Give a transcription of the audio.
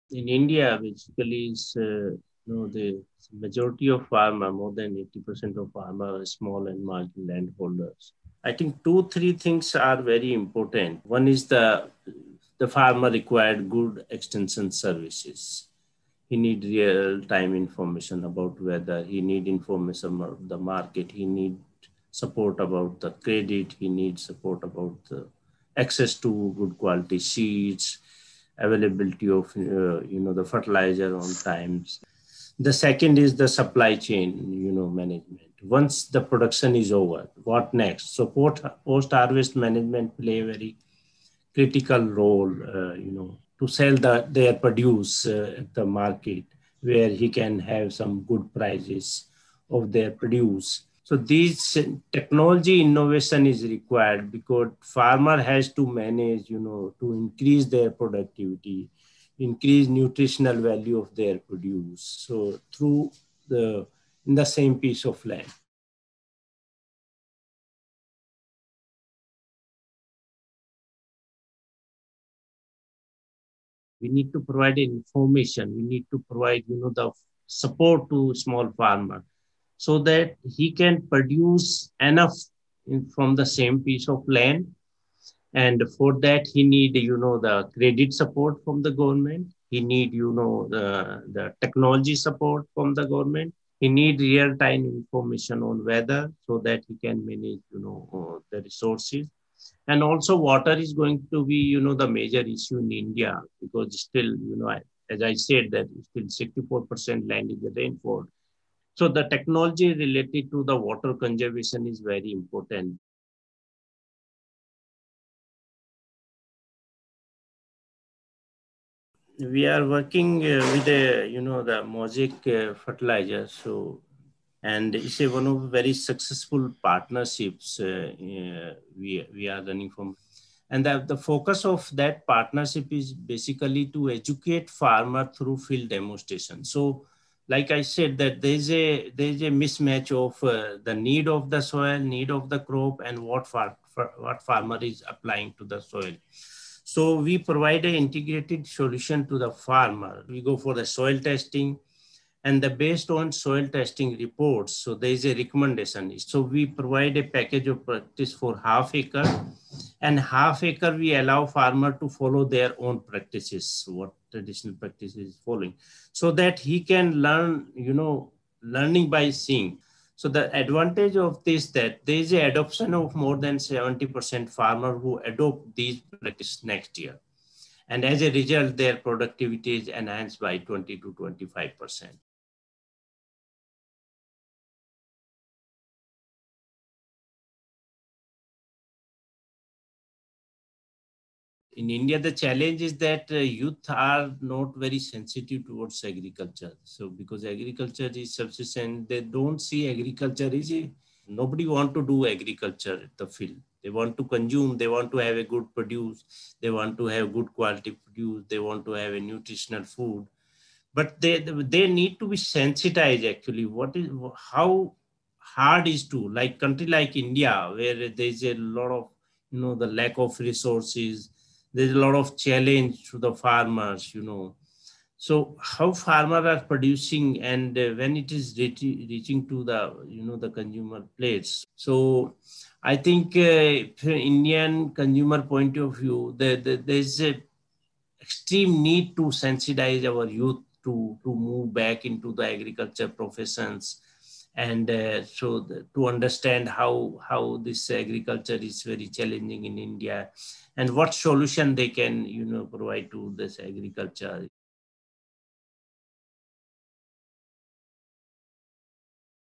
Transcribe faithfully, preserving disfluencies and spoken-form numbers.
In India, basically, is uh, you know the majority of farmer, more than eighty percent of farmer, are small and marginal landholders. I think two, three things are very important. One is the the farmer required good extension services. He need real time information about weather. He need information about the market. He need support about the credit. He needs support about the access to good quality seeds, availability of uh, you know the fertilizer on times. The second is the supply chain, you know, management. Once the production is over, what next? So post harvest management play a very critical role, uh, you know, to sell the, their produce uh, at the market where he can have some good prices of their produce. So this technology innovation is required because farmer has to manage, you know, to increase their productivity, increase nutritional value of their produce. So through the in the same piece of land. We need to provide information. We need to provide, you know, the support to small farmer so that he can produce enough in, from the same piece of land. And for that, he need, you know, the credit support from the government. He need, you know, the, the technology support from the government. He need real time information on weather so that he can manage, you know, uh, the resources. And also water is going to be, you know, the major issue in India because still, you know, as I said, that still sixty-four percent land is the rainfall. So the technology related to the water conservation is very important. We are working uh, with a, you know, the mosaic uh, fertilizer. So and it's a one of very successful partnerships uh, uh, we, we are running from. And the, the focus of that partnership is basically to educate farmer through field demonstration. So like I said, that there's a there's a mismatch of uh, the need of the soil, need of the crop, and what far, for, what farmer is applying to the soil. So we provide an integrated solution to the farmer. We go for the soil testing, and the based on soil testing reports, so there is a recommendation. So we provide a package of practice for half acre, and half acre we allow farmer to follow their own practices, what traditional practices is following, so that he can learn, you know, learning by seeing. So the advantage of this, that there is a adoption of more than seventy percent farmer who adopt these practices next year. And as a result, their productivity is enhanced by twenty to twenty-five percent. In India, the challenge is that uh, youth are not very sensitive towards agriculture. So because agriculture is subsistence, they don't see agriculture is a, nobody want to do agriculture at the field. They want to consume, they want to have a good produce, they want to have good quality produce, they want to have a nutritional food. But they they need to be sensitized actually. What is how hard is to, like country like India, where there's a lot of, you know, the lack of resources, there's a lot of challenge to the farmers, you know. So how farmers are producing, and uh, when it is reaching, reaching to the, you know, the consumer plates. So I think uh, from Indian consumer point of view, there, there, there's a extreme need to sensitize our youth to, to move back into the agriculture professions, and uh, so the, to understand how how this agriculture is very challenging in India, and what solution they can, you know, provide to this agriculture.